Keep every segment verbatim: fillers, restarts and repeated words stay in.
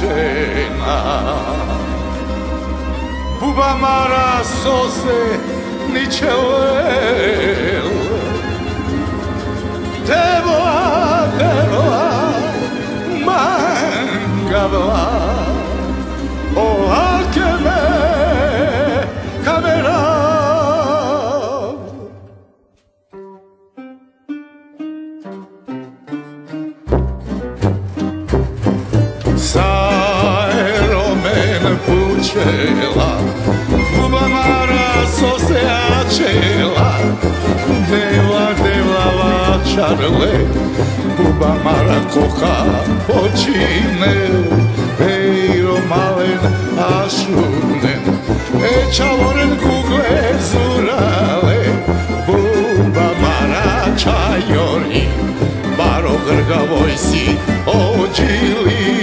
žena. Buba Mara sose niče lel, Devoa, devoa, mangavla, ola keme kamera. Buba Mara sose ačela, deva deva čarle, Buba Mara koha počine, Eiro malen ašunen, E čavoren kugle zurale, Buba Mara čajori, Baro grgavoj si ođili.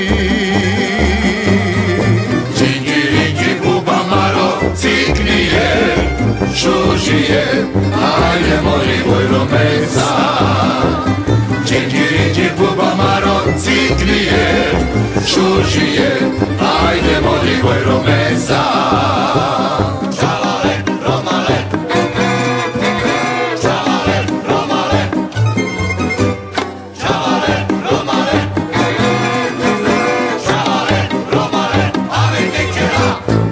Šužije, ajde moli Vojromeca. Čekiriđi Buba Maro ciklije, šužije, ajde moli Vojromeca. Čalale, romale, čalale, romale, čalale, romale, čalale, romale, ale tekera.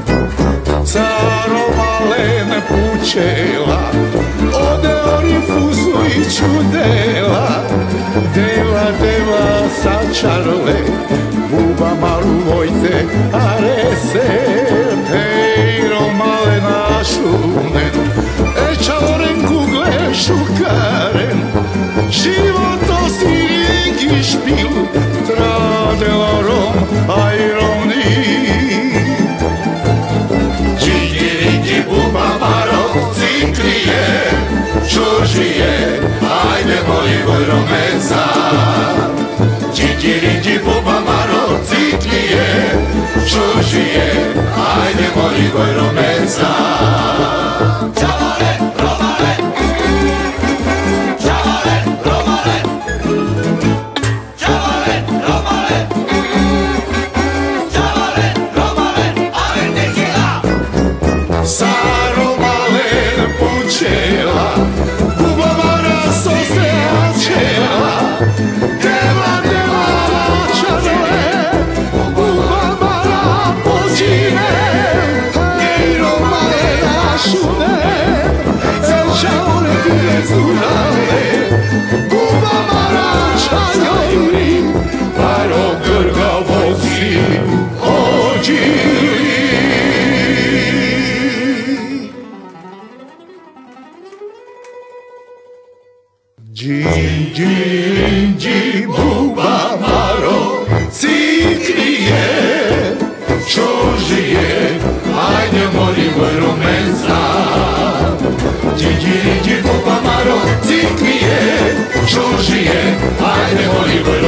Pučela, ode orifusu i čudela, deva, deva sačarle, Buba Maru vojte arese, Eiro male našunen, E čavoren kugle šukaren, životo si rigi špil, Tradela rom, ajroni. Šužije, ajde moli Vojromeca. Čikiriđi Buba Maro ciklije, šužije, ajde moli Vojromeca. Čavale, romale, čavale, romale, čavale, romale, čavale, romale, ale tekila. Sa romalen pučela, deva, deva, čarle, Buba Mara počine, Eiro male našune, E čavore kugle zurale, Buba Mara čajori, Baro grgavo si ođili. Džin, džin, džin, Buba Maro ciklije, šužije, ajde moli Vojromeca. Džin, džin, džin, Buba Maro ciklije, šužije, ajde moli Vojromeca.